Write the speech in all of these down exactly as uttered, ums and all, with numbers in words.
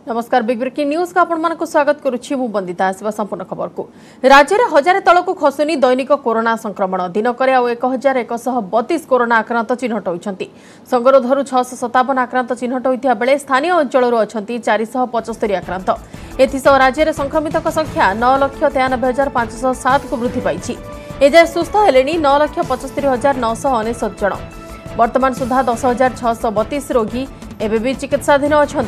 नमस्कार big breaking news का आपण मानक स्वागत करुछि मु बंदिता आसवा संपूर्ण खबर को राज्य में हजार तलक खसुनी दैनिक कोरोना संक्रमण दिनक एक हजार एक बतीस कोरोना आक्रांत चिन्हट होती संगरोधर छःश सतावन आक्रांत चिन्हट होता बेले स्थानीय अंचल अच्छा चार पचस्तरी आक्रांत एसह राज्य में संक्रमित संख्या नौ लक्ष तेयानबे हजार पांचश सात को वृद्धि पाई एजाए सुस्थ हेले नौ लक्ष पचस्तरी हजार नौश अनेशत जन वर्तमान सुधा दस हजार छःश बतीस रोगी एवं भी चिकित्साधीन अच्छा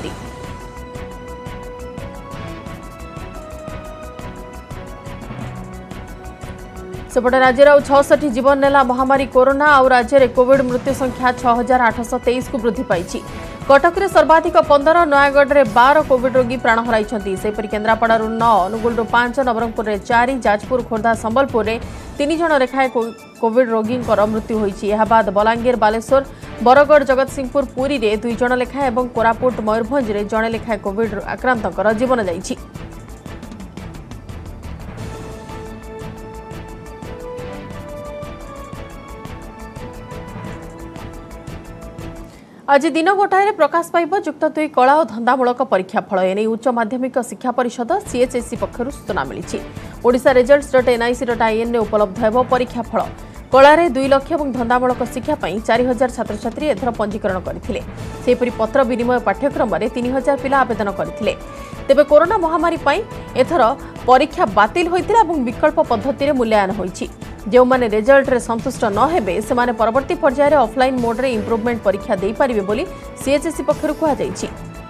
सेपटे राज्य छठ जीवन नेला महामारी कोरोना और राज्य में कोविड मृत्यु संख्या छह हजार आठश तेईस को वृद्धि पाई कटक में सर्वाधिक पंदर नयागढ़ में बार कोविड रोगी प्राण हराई केन्द्रापड़ू नौ अनुगुल पांच नवरंगपुर में चार जाजपुर खोर्धा संबलपुर में तीन जन लेखाएं कोविड रोगी मृत्यु होती बाद बलांगीर बालेश्वर बरगढ़ जगतसिंहपुर पुरी में दुई जन लेखाएं और कोरापुट मयूरभंज में जड़े लेखाएं कोविड आक्रांत जीवन जाइछि। आज दिन गोटाए प्रकाश पाइब जुक्त दुई कला और धंदामूलक परीक्षा फल एने उच्च माध्यमिक शिक्षा परिषद सीएचएससी पक्षर सूचना मिली Odisha results dot NIC dot IN में उपलब्ध हो परीक्षा फल कलार दुई लक्ष और धंदामूलक शिक्षा चार हजार छात्र छात्री एथर पंजीकरण करते पत्र विनिमय पाठ्यक्रम में तीन हजार पिला आवेदन करते तेबे कोरोना महामारी एथर परीक्षा बातिल होइतिला और विकल्प पद्धति मूल्यांकन होइछि जो माने रिजल्ट रे संतुष्ट न हेबे से माने परवर्ती पर्याय ऑफलाइन मोड रे इम्प्रूवमेंट परीक्षा दे पारिबे बोली सीएचएससी पक्षरु कहा जायछि।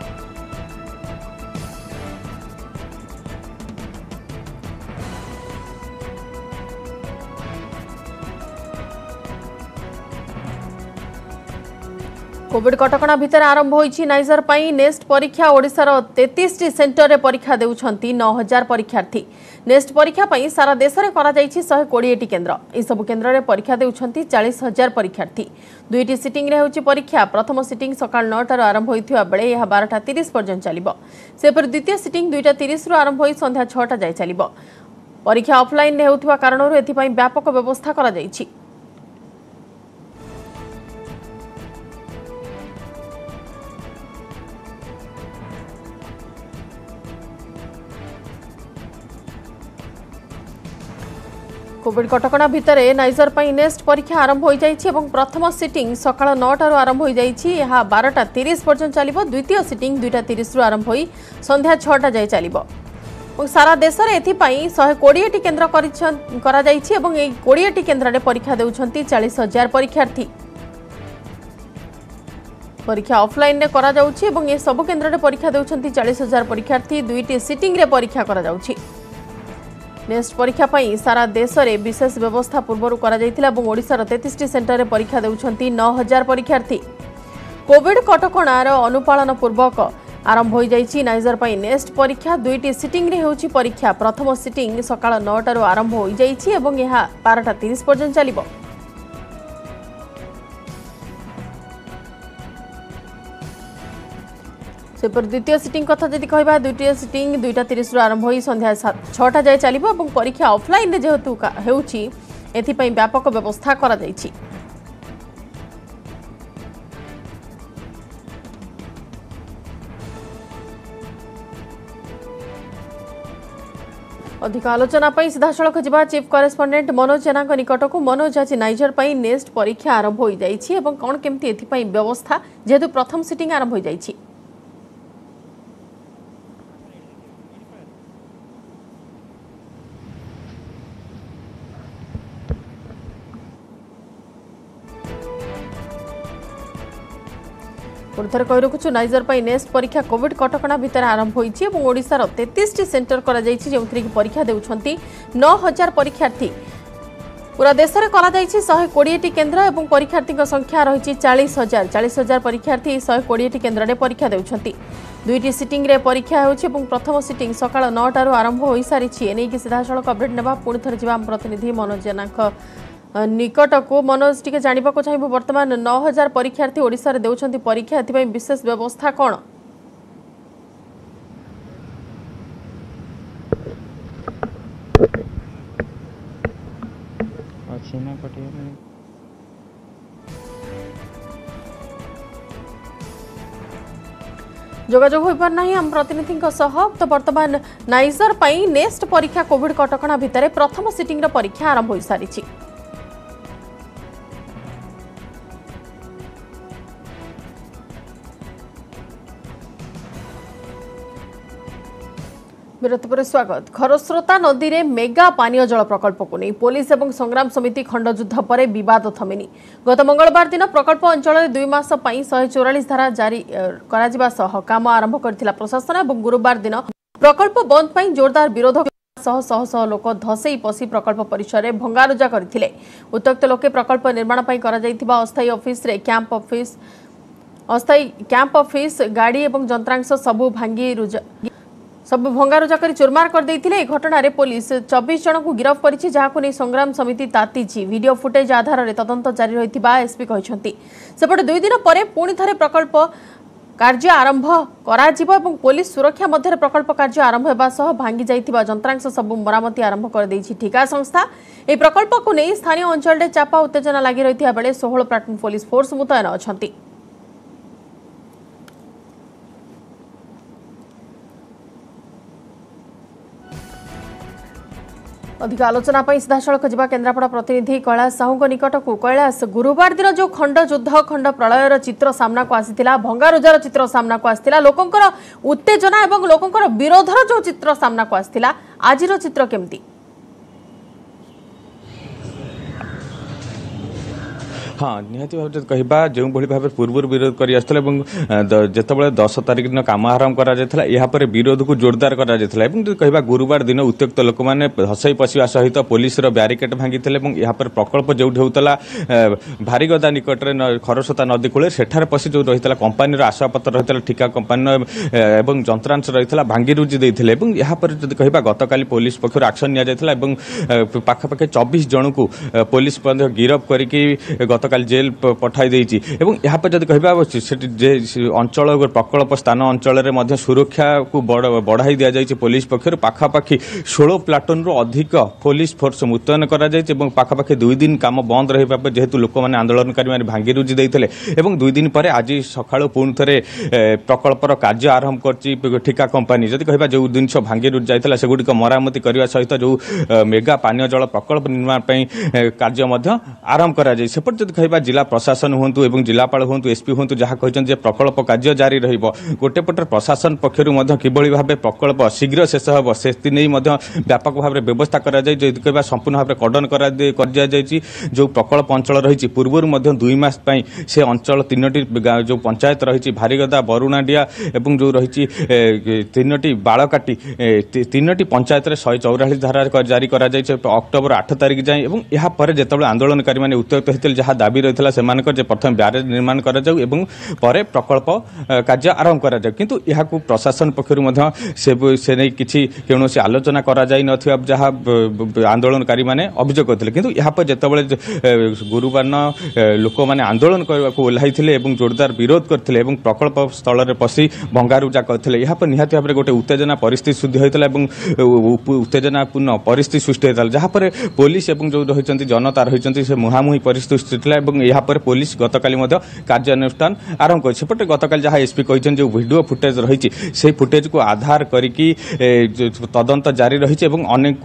कोविड कटकणा भितर आरंभ होइछि नाइजर पई नेस्ट परीक्षा ओडिशार तैंतीस टी सेंटर रे परीक्षा देउछंती नौ हजार परीक्षार्थी नेस्ट परीक्षा पई सारा देश रे करा जाइछि एक सौ बीस टी केन्द्र ए सब केन्द्र रे परीक्षा देउछंती चालीस हजार परीक्षार्थी दुईटी सिटिंग रे होछि परीक्षा प्रथम सिटिंग सकाळ नौ टार आरंभ होइथिबा बेले यह बारह तीस पर्यंत चलिबो सेपर द्वितीय सिटिंग दुईटा तीस रु आरंभ होई संध्या छह जाय चलिबो परीक्षा ऑफलाइन रे होथिबा कारणरु एथि पई व्यापक व्यवस्था करा जाइछि। कोविड कटकणा भितर नाइजर पई नेस्ट परीक्षा आरंभ हो जाइछि एवं प्रथम सिटिंग सकाळ नौ टार आरंभ हो जाइछि यह बारह तीस पर्यंत चलिबो द्वितीय सिटिंग दुईटा तीस रु आरंभ होई संध्या छह जाय चलिबो और सारा देश रे एथि पई एक सौ बीस टी केन्द्र करा जाइछि एवं ए बीस टी केन्द्र रे परीक्षा देउछंती चालीस हजार परीक्षार्थी परीक्षा ऑफलाइन रे करा जाउछि एवं ए सब केन्द्र रे परीक्षा देउछंती चालीस हजार परीक्षार्थी दुईटी सिटिंग रे परीक्षा करा जाउछि। नेस्ट परीक्षा पई सारा देश में विशेष व्यवस्था पूर्व ओडिशार तैंतीस टी सेंटर रे परीक्षा देउछंती नौ हजार परीक्षार्थी कोविड कटकणार अनुपालन पूर्वक आरंभ हो जाइछि नाइजर पई नेस्ट परीक्षा दुईटी सिटिंग रे होछि परीक्षा प्रथम सिटिंग सकाळ नौ टार आरंभ हो जाइछि एवं यह बारह तीस पर्यंत चलिबो सेपर द्वितीय सिटिंग कथा जदि कहबा द्वितीय सिटिंग दुईटा तीस रु आरंभ होई संध्या छह जाय चलिबो और परीक्षा ऑफलाइन रे जेहेतु हेउछि एथि पई व्यापक व्यवस्था करा जाइछि। अधिक आलोचना पई सीधा सड़क जिबा चीफ करेस्पोंडेंट मनोज जेना निकट को मनोज आज नाइजर पई नेस्ट परीक्षा आरंभ हो जाइछि एवं कोन केमती एथि पई व्यवस्था जेहेतु प्रथम सिटिंग आरंभ हो जाइछि। पुरथर कहि रखुछु नाइजर पई नेस्ट परीक्षा कोविड कटकणा भितर आरंभ होइछि एवं ओडिशार तैंतीस टी सेंटर करा जाइछि जेउथि कि परीक्षा देउछंती नौ हजार परीक्षार्थी पूरा देश में करा जाइछि एक सौ बीस टी केन्द्र एवं परीक्षार्थी संख्या रही चालीस हजार चालीस हजार परीक्षार्थी एक सौ बीस टी केन्द्र रे परीक्षा देउछंती दुईटी सिटिंग रे परीक्षा होछि एवं प्रथम सिटिंग सकाळ नौ टार आरंभ होई सारिछि एनै कि सीधा सड़क अपडेट नेबा पुणी थर जिबा प्रतिनिधि मनोज जेना निकट को मनोज टी जानवा चाहिए बर्तमान नौ हजार परीक्षार्थी ओडिशा रे देउछंती परीक्षा एथि विशेष व्यवस्था कौन अच्छी ना पटिया जोगाजोग हो पार नहीं आम प्रतिनिधि तो बर्तमान नाइजर पई नेक्स्ट परीक्षा कोविड कटकणा भितर प्रथम सिटिंग परीक्षा आरंभ हो सारी। विरति पर स्वागत। खरस्रोता नदी में मेगा पानीय जल प्रकल्प को नहीं पुलिस और संग्राम समिति खंडयुद्ध पर बद थमिनी। गत मंगलवार दिन प्रकल्प अंचल दुई मास शहे चौरालीस धारा जारी करा काम आरंभ करथिला प्रशासन और गुरुवार दिन प्रकल्प बंद पर जोरदार विरोध शह शह शह लोक धसई पशि प्रकल्प परिसर में भंगारुजा करथिले। उत्त्यक्त लोके प्रकल्प निर्माण पर करा जायथिबा अस्थायी ऑफिस रे कैंप ऑफिस अस्थायी कैंप ऑफिस गाड़ी और जंत्रांश सबू भांगी रुजा सब भंगारुजा कर चुरमार कर देथिले। घटना रे पुलिस चौबीस जन को गिरफ्त करिछि जहाको नै संग्राम समिति तातीछि। वीडियो फुटेज आधार रे तदंत जारी रहिथिबा एसपी कहिसंती। सेपटे दुई दिन परे पुणी थरे प्रकल्प कार्य आरंभ करा जिवो एवं पुलिस सुरक्षा मध्य प्रकल्प कार्य आरंभ हेबा सह भांगी जाइथिबा जंत्रांश सब मरामती आरंभ कर दैछि ठिका संस्था। ए प्रकल्प को नै स्थानीय अंचल रे चापा उत्तेजना लागि रहिथिया बेले सोलह प्लाटून पुलिस फोर्स मुतयन अछंती। अधिक आलोचना सीधा सड़क जा केन्द्रापड़ा प्रतिनिधि कैलाश साहू निकट को। कैलाश, गुरुवार दिन जो खंड युद्ध खंड प्रलयर चित्र सामना को आसीथिला, भंगारुजार चित्र सामना को आसीथिला, लोकंकर उत्तेजना एवं लोकंकर विरोधर जो चित्र सामना को आसीथिला, आजिर चित्र केमती? हाँ निहाती भाव कहवा जो भाव पूर्व विरोध कर जिते दस तारिख दिन कम आरंभ कर विरोध को जोरदार कर गुरुवार दिन उत्त्यक्त लोक मैंने हसई पशिया सहित पुलिस ब्यारिकेड भांगी पर प्रकल्प जो होता भारीगदा निकट में खरस्रोता नदी कूल सेठार पशि जो रही कंपानी आशापत्र रही ठिका कंपानी और जंत्रांश रही भांगी रुजी देते कहवा गतकाली पुलिस पक्ष एक्शन नि पाखापाखि चौबीस जन को पुलिस गिरफ करके गत काल जेल पठाई देइछि एवं यहाँ पर जब कहबा अंचल प्रकल्प स्थान अंचल सुरक्षा को बढ़ाई दि जाइए पुलिस पक्षर पाखापाखि षोल प्लाटून रु अधिक पुलिस फोर्स मुतयन कर पाखापाखि दुई दिन काम बंद रहा जेहेतु लोक मैंने आंदोलनकारी मैंने भांगी रुजी देते दुई दिन पर आज सका पुणी थे प्रकल्पर कार्य आरंभ कर ठिका कंपानी जदि कहबा जो जिनस भांगी रुजी जाइए सेगुड़िक मरामती करने सहित जो मेगा पानीय जल प्रकल्प निर्माण कार्य आरंभ कर कहवा जिला प्रशासन हूँ एवं जिलापाल हूँ एसपी हूँ जहाँ कहते प्रकल्प कार्य जारी रोटे पटर प्रशासन पक्षर किभली भाव प्रकल्प शीघ्र शेष हम से व्यापक भाव में व्यवस्था कर संपूर्ण भाव कड़न कर जो प्रकल्प अंचल रही पूर्व दुई मास से अंचल तीनो जो पंचायत रही भारीगदा बरुणाडिया एवं जो रही तीनो बालकाटी तीनो पंचायत शहे चौरालीस धारा जारी कर अक्टोबर आठ तारिख जाए यहाँ पर जो आंदोलनकारी मैंने उत्त्यक्त होते जहाँ दाबी रही से प्रथम ब्यारेज निर्माण कर प्रकल्प कार्य आरंभ कर किंतु यह प्रशासन पक्षर से नहीं किसी कौन आलोचना कर जहाँ आंदोलनकारी मैंने अभियोग करते किंतु यहाँ पर जिते गुरुवार लोक मैंने आंदोलन करने को ओह्लाई जोरदार विरोध करते प्रकल्प स्थल में पशि भंगारुजा करते यहाँ पर निहाती भाव में गोटे उत्तेजना परिस्थिति सृद्धि होता उत्तेजनापूर्ण परिस्थिति सृष्टि होता जहाँ पर पुलिस और जो रही जनता रही से मुहांमुही परिस्थिति सृष्टि यहाँ पर पुलिस गतकाली कार्यानुष्ठान आरंभ करपटे गतकाली जहाँ एसपी कहते जो वीडियो फुटेज रही से फुटेज को आधार करिकी तदंत जारी रही अनेक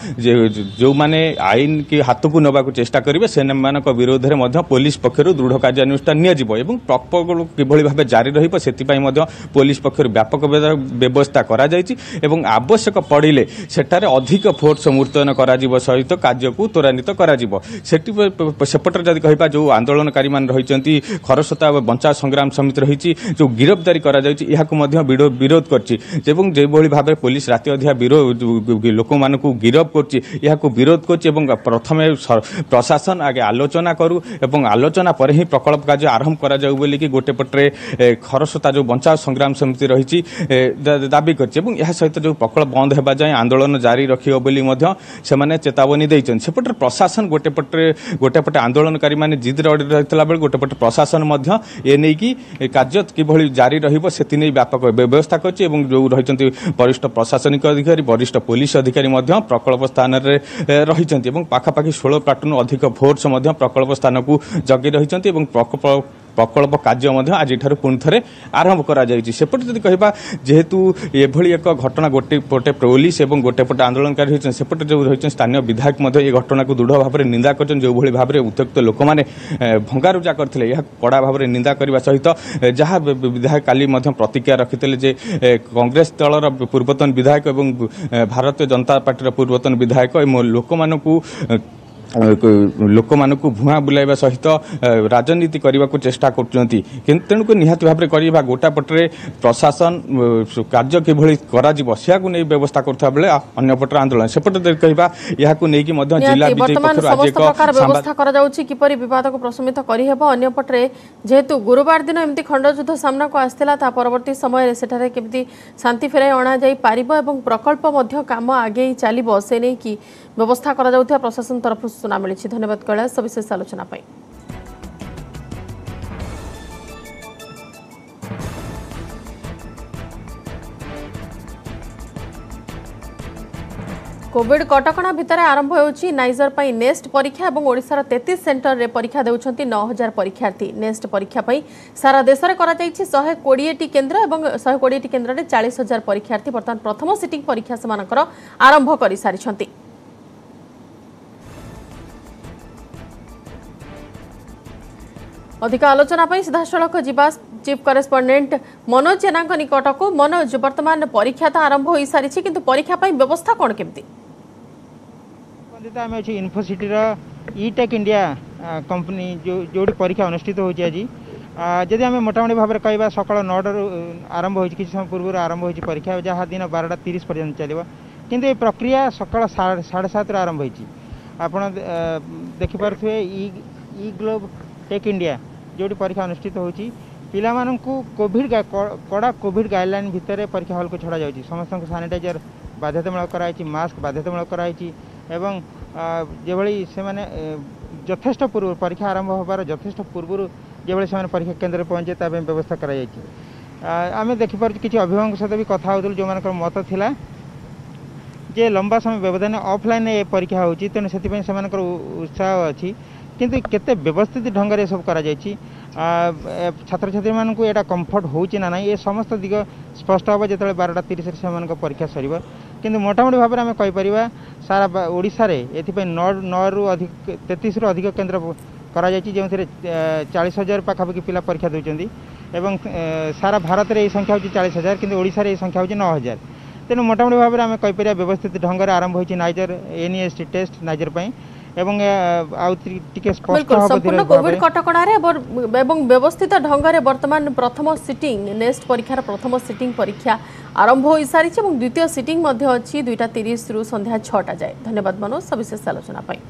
जो मैंने आईन की हाथ को नवा चेष्टा करेंगे से विरोध में पुलिस पक्षर दृढ़ कार्यानुष्ठान प्रकल्प किभली भाव जारी रही पुलिस पक्षर व्यापक व्यवस्था कर आवश्यक पड़े सेठारे अधिक फोर्स मुतयन कर सहित कार्य को त्वरान्वित करपटे जदि कहबा जो आंदोलनकारी मान रही खरस्रोता बंचा संग्राम समिति रही जो गिरफ्तारी करा विरोध कर भाव पुलिस राति अधिया लोक मान गिरफ कर विरोध कर प्रथम प्रशासन आगे आलोचना करू एवं आलोचना पर ही प्रकल्प कार्य आरंभ करा जाऊ बोली कि गोटे पटरे खरस्रोता जो बंचा संग्राम समिति रही दाबी कर सहित जो प्रकल्प बंद होगा जाए आंदोलन जारी रखियो बोली से चेतावनी देइछन सेपटे प्रशासन गोटे पटरे गोटे पटे आंदोलनकारी माने जिद रही बेले गोटे पटे प्रशासन ए नहीं कि कार्य किभली जारी रहिबो सेति नै व्यापक व्यवस्था करछि एवं जो रही वरिष्ठ प्रशासनिक अधिकारी वरिष्ठ पुलिस अधिकारी प्रकल्प स्थान में रही पाखापाखि षोल प्लाटून अधिक फोर्स प्रकल्प स्थान को जगी रही प्रकल्प प्रकल्प कार्य आज पुणी थे आरंभ करपटे जदि कह जेहेतु एभली एक घटना गोटे पटे पुलिस और गोटे पटे आंदोलनकारी होती सेपटे जो रही स्थानीय विधायक ये घटना को दृढ़ भाव में निंदा कर जो भाव में उत्त्यक्त लोक मैंने भंगारुजा करते यह कड़ा भाव में निंदा करने सहित जहाँ विधायक काली प्रतिक्रिया रखिते जे कांग्रेस दलर पूर्वतन विधायक और भारतीय जनता पार्टी पूर्वतन विधायक लोक मानू लोक मानक भुआ बुलाइबा सहित राजनीति करने को चेष्टा करुँच निहाती भाव में करवा गोटा पटरे प्रशासन कार्य किभली नहीं व्यवस्था करता बेले अन्य पटर आंदोलन सेपटे कहवा या जिला व्यवस्था किपरि विवाद को प्रशमित करहब अन्य पटरे जेहेतु गुरुवार दिन एमती खंडयुद्ध सामना को आसला परवर्ती समय सेठारे केमती शांति फेराई अणा जाई पारिबो एवं प्रकल्प मध्य काम आगे चलिबो से नै कि व्यवस्था करा जाउथिया प्रशासन तरफ सूचना मिली। धन्यवाद कैलाश सविशेष आलोचना पाई। कोविड कटकणा भितर आरंभ होउछि नाइजर पई नेस्ट परीक्षा और ओडिशार तैंतीस सेंटर रे परीक्षा देउछंती नौ हजार परीक्षार्थी। नेस्ट परीक्षा पई सारा देश रे करा जाइछि एक सौ बीस टी केन्द्र और एक सौ बीस टी केन्द्र रे चालीस हजार परीक्षार्थी वर्तमान प्रथम सिटिंग परीक्षा समानकर आरंभ करि सारिछंती। अधिक आलोचना पाई सीधासलख जीवा चीफ करेस्पोंडेंट मनोज जेना निकट को। मनोज वर्तमान परीक्षा तो आरंभ हो सारी किंतु परीक्षा पाई व्यवस्था कौन केमती आम अच्छे इनफोसिटी ई टेक इंडिया कंपनी जो जो परीक्षा अनुष्ठित होती आज जदि आम मोटामोटी भाव में कहवा सकाल नौटा आरंभ हो किसी समय पूर्व आरंभ हो परीक्षा जहाँ दिन बारटा तीस पर्यटन चलो किंतु ये प्रक्रिया सकाल साढ़े सात आरंभ होपण देखिपे ई ग्लोब टेक इंडिया जो परीक्षा अनुष्ठित होती पिला मानू कोविड कड़ा कोविड गाइडलाइन भितर परीक्षा हॉल को छड़ा जाउछि समस्त सानिटाइजर बाध्यतामूलक कराई मास्क बाध्यतामूलक कराई एवं जो से माने यथेष्ट पूर्व परीक्षा आरंभ होबार यथेष्ट पूर्व जो से परीक्षा केन्द्र पहुँचे ता व्यवस्था कराई आम देखिपार किसी अभिभावक सहित भी कथा होतलु जो मान मत थिला जे लंबा समय व्यवधान ऑफलाइन ये परीक्षा होची तेणु से उत्साह अच्छी किंतु केते व्यवस्थित ढंग से सब करा जायछि छात्र छात्री मान को एटा कंफर्ट होची ना नहीं ये समस्त दिग स्पष्ट हम जो बारटा तीस से परीक्षा सर किंतु मोटामोटी भाव में आम कहीपर सारा ओडिशा रे एथिपै नौ नौ रु अधिक तैंतीस रु अधिक केन्द्र करा जायछि जो चालीस हजार पाखापाखि पिला परीक्षा देउछन्ति एवं सारा भारत में ये संख्या होची चालीस हजार किंतु ओडिशा रे ये संख्या होची नौ हजार तेणु मोटामोटी भाव में आम कहीपर व्यवस्थित ढंग से आरंभ होची नाइजर एनईएसटी टेस्ट नाइजर पई एवं संपूर्ण कोविड कटकणा एवं व्यवस्थित ढंग से वर्तमान प्रथम सिटिंग नेस्ट परीक्षार प्रथम सिटिंग परीक्षा आरंभ हो सारी द्वितीय सिटिंग अच्छी दुईटा तीस रु संध्या छटा जाए। धन्यवाद मनोज सविशेष आलोचना पाई।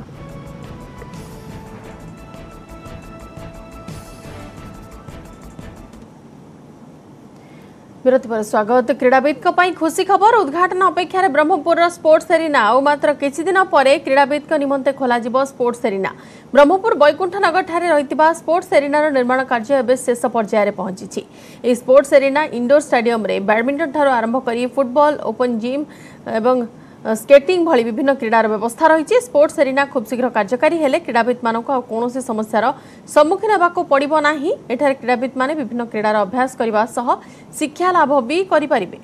विरति पर स्वागत। क्रीड़ाविद खुशी खबर उद्घाटन अपेक्षा ब्रह्मपुर स्पोर्ट्स एरिना आ मात्र किछि दिन पर क्रीड़ाविद निमंते खोल स्पोर्ट्स एरिना। ब्रह्मपुर बैकुंठ नगर ठारे रहितिबा स्पोर्ट्स एरिनार निर्माण कार्य एवं शेष पर्यायर पहुंची। यह स्पोर्ट्स एरिना इंडोर स्टाडियम रे बैडमिंटन ठार आरंभ करी फुटबॉल ओपन जिम एवं स्केटिंग भली विभिन्न क्रीडार व्यवस्था रही। स्पोर्ट्स एरिना खूब शीघ्र कार्यकारी हेले क्रीड़ाविद मानक कौन समस्यार सम्मुखीन होगाक पड़िबो नाही। एठारे क्रीड़ाविद माने विभिन्न क्रीडार अभ्यास करबा सह शिक्षा लाभ भी करि परिबे।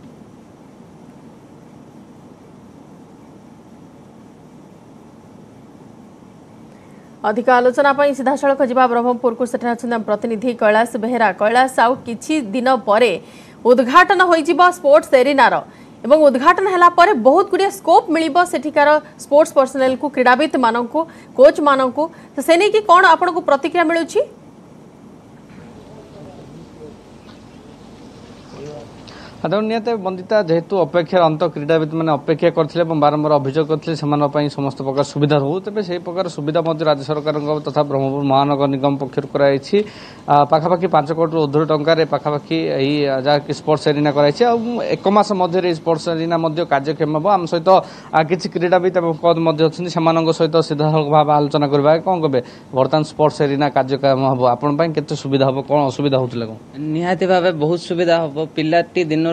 अधिक आलोचना पाई सीधासलख जिबा ब्रह्मपुर को सेठा अछन प्रतिनिधि कैलाश बेहेरा। कैलाश आउ किछि दिन परे उद्घाटन होई जिबा स्पोर्ट्स एरिनार एवं उद्घाटन हैला पर बहुत गुड़िया स्कोप मिलिबो सेठिकार स्पोर्ट्स पर्सनल को क्रीड़ाविद मानक कोच मानक तो से नहीं कि कौन आपन को प्रतिक्रिया मिलुछि? साधारण निहत बंदिता जेहेतु अपेक्षा अंत क्रीड़ाविद मैंने अपेक्षा करते बारंबार अभियोग करते समस्त प्रकार सुविधा हो तेज से प्रकार सुविधा राज्य सरकार तथा ब्रह्मपुर महानगर निगम पक्ष कराई पाखापाखि पांच कोटी ऊर्ध्व टकर पाखापाखि जहाँकि स्पोर्ट्स एरिना कराई एक मास मध्य स्पोर्ट्स एरिना कार्यक्षम हम आम सहित किसी क्रीड़ाविद कोच अच्छे सहित सीधा भाव आलोचना करवा कौन कहे बर्तमान स्पोर्ट्स एरिना कार्यक्रम हम आपण के सुविधा हम कौन असुविधा होता? निहाती भाव बहुत सुविधा हम पिलाटी दिन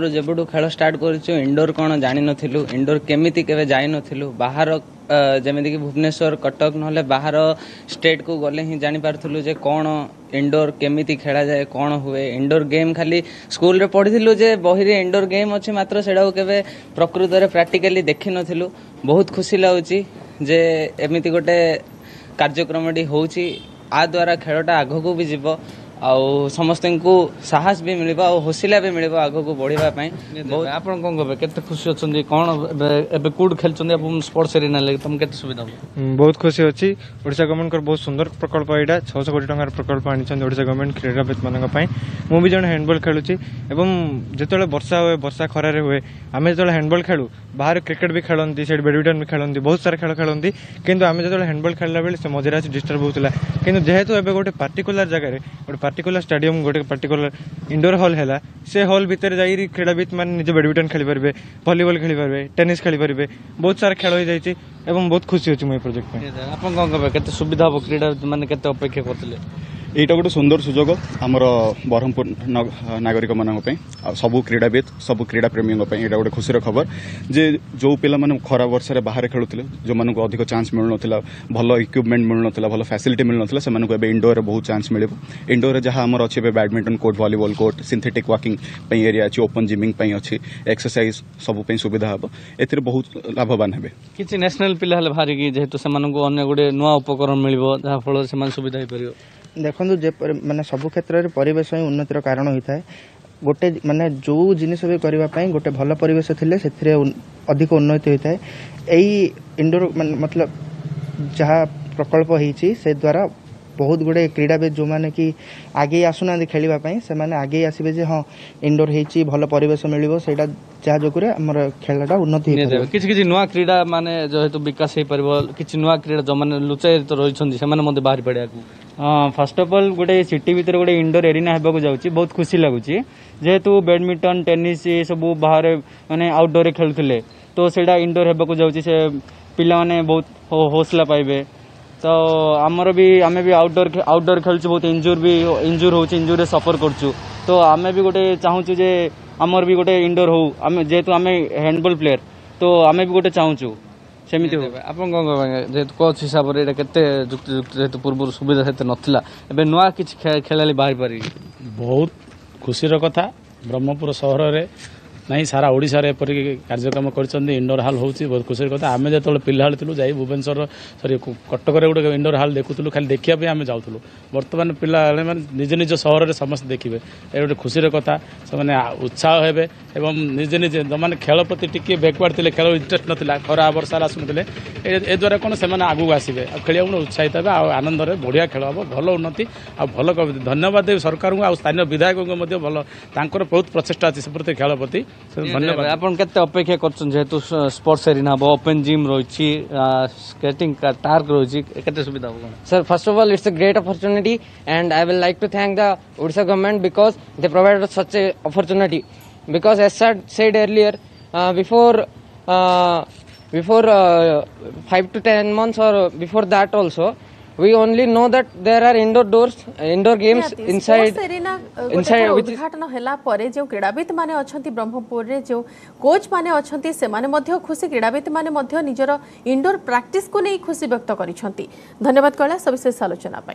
दिनर जेबुठू खेल स्टार्ट करूँ इंडोर कौन जान नु इंडोर केमिति केवे जाई नथिलु बाहर जमीक कि भुवनेश्वर कटक ना बाहर स्टेट को गले ही जानीपारूँ जे कौन इंडोर केमिति खेला जाए कौन हुए इंडोर गेम खाली स्कूल रे पढ़ी जे बही रे इंडोर गेम अच्छे मात्र से केवे प्रकृत में प्राक्टिकली देखी नथिलु बहुत खुशी लगुच जे एमिति गोटे कार्यक्रम होउची आ द्वारा खेलटा आग को भी जीव आउ समस्त को साहस भी मिल हौसला भी मिल आग को बढ़ावा बहुत आप कौन कहे केते खुशी अच्छे कौन एबे कौट खेल स्पोर्ट्स एरिना लगे तुम केते सुविधा बहुत खुशी अच्छी ओडिशा गवर्नमेंट बहुत सुंदर प्रकल्प यहाँ छःश कोटी टंकार प्रकल्प आनी ओडिशा गवर्नमेंट क्रीड़ाविद मान मुझे जन हैंडबॉल खेलुची एवं जिते वर्षा हुए वर्षा खरारे हुए आम जो हैंडबॉल खेलु बाहर क्रिकेट भी खेलती से बैडमिंटन भी खेलती बहुत सारा खेल खेलती किंतु आम जो हैंडबॉल खेलला बेले से मझे आसी डिस्टर्ब होता कि जेहेतु एवं गोटे पार्टिकुलर जगह गोटे पार्टिकुलर स्टेडियम गोटे पार्टिकुलर इंडोर हॉल है से हॉल भितर जाई क्रीड़ाविद मान निज बैडमिंटन खेली पारे भलीबॉल खेली पारे टेनिस खेली पारे बहुत सारा खेल हो जाए एवं बहुत खुशी अच्छी मुझे प्रोजेक्ट में आप कौन कहे केते सुविधा हम क्रीड़ाविद मैंने केते अपेक्षा करते এইটা গোटे सुंदर सुजोग आमर ब्रह्मपुर नागरिक मान सबू क्रीड़ाविद सबू क्रीड़ा प्रेमी यहाँ गोटे खुशी खबर जे जो पिला माने खरा वर्षा बाहर खेलुले जो मानक अधिक चांस मिलू ना भल इक्विपमेंट मिलू ना भल फैसिलिटी मिलू ना से इंडोर बहुत चांस मिले इंडोर जहाँ आमर अच्छे badminton court volleyball court synthetic walking area अच्छी ओपन जिमिंग अच्छी एक्सरसाइज सब सुविधा हम ए बहुत लाभवान हे किसी नेशनल पिला बाहरिकी जेहेतु से गोटे नुआ उपकरण मिल जहाँफल से सुविधा हो पार देखो जे माने सब क्षेत्र में परिवेश ही उन्नतिर कारण होता है गोटे माने जो जिनिस भी करने गोटे भल परिवेश थिले से अधिक उन्नति होता है यही इंडोर मतलब जहाँ प्रकल्प होती से द्वारा बहुत गुड़े क्रीड़ाविद जो मैंने कि आगे आसुना खेलवाई से मैंने आगे आसबे जे हाँ इंडोर होती भल परिवेश मिल से जहाँ जोगुरे आमर खेलटा उन्नति किसी किसी नुआ क्रीड़ा माने जो विकास हो पार किसी नुआ क्रीड़ा जो मैंने लुचाई तो रही बाहर पड़ा हाँ फर्स्ट ऑफ ऑल गोटे सिटी भीतर गोटे इंडोर एरिना होगा जाऊँगी बहुत खुशी लगुच जेहेतु बैडमिंटन टेनिस ये सब बाहर माने आउटडोर खेलुले तो सेटा इंडोर होगा जाऊँगी से पिला माने बहुत हौसला पाइबे तो आमर भी आम भी आउटडोर आउटडोर खेलु बहुत इंजुर भी इंजुर हो इंजुर सफर करछु तो आम भी गोटे चाहूँ जे आमर भी गोटे इंडोर हो आम जेहेतु आम हैंडबॉल प्लेयर तो आम भी गोटे चाहूँ सेमती हो आप जेहेतु कोच हिसाब से केते जुक्ति जुक्ति जेहेतु पूर्व सुविधा से नाला एवं नुआ किसी खेलाड़ी बाहर पारि बहुत खुशीर कथा ब्रह्मपुर सहर में नहीं सारा ओडिशा रे एपरी कार्यक्रम कर इंडोर हॉल होची बहुत खुशी कथा आम जो पिला थी जाई भुवनेश्वर सरी कटक गोटे इंडोर हॉल देखुलू खाली देखा आम जाऊँ बर्तमान पिला निज निज सहर में समस्त देखिए ये गोटे खुशी कथा से उत्साह हेबे एवं निजे निजे जो मैंने खेल प्रति टी बैकवर्ड थे खेल इंटरेस्ट नाला खरा वर्षा आसुले ए द्वारा कौन से आगू आसबे खेल उत्साहित हे आनंद बढ़िया खेल हम भल उन्नति आ भल धन्यवाद देवी सरकार को स्थानीय विधायक भल बहुत प्रचेषा अच्छी से प्रति खेल प्रति धन्यवाद आप अपेक्षा करेतु स्पोर्ट्स एरिना हम ओपन जिम रही स्केटिंग टार्क रही केते सुविधा होगा sir first of all it's a great opportunity and I will like to thank the Odisha government because they provided such a opportunity because as said earlier uh, before uh, before uh, five to ten months or before that also we only know that there are indoor doors indoor games yeah, inside inside उद्घाटन हला परे जो क्रीड़ाविद माने अछंती ब्रह्मपुर रे जो coach माने अछंती से माने मध्य खुशी क्रीड़ाविद माने मध्य निजर इंडोर प्रैक्टिस को नै खुशी व्यक्त करिसंती धन्यवाद कला सविशेष आलोचना पाई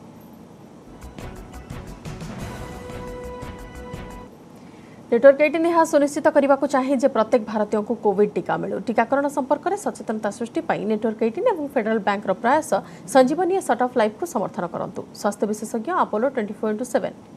नेटवर्क एटीन यह सुनिश्चित करने को चाहे जे प्रत्येक भारतीय को कोविड टीका मिलू टीकाकरण संपर्क में सचेतनता सृष्टि नेटवर्क एटीन और फेडरल बैंक प्रयास संजीवनी सट ऑफ लाइफ को समर्थन करंतु स्वास्थ्य विशेषज्ञ Apollo twenty four into seven